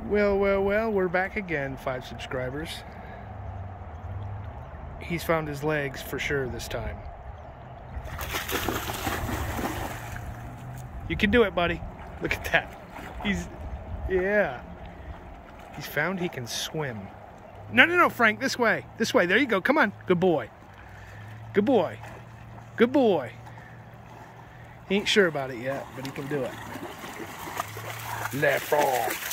Well, we're back again, 5 subscribers. He's found his legs for sure this time. You can do it, buddy. Look at that. Yeah. He's found he can swim. No, Frank, this way. This way, there you go, come on. Good boy. Good boy. Good boy. He ain't sure about it yet, but he can do it. Left arm.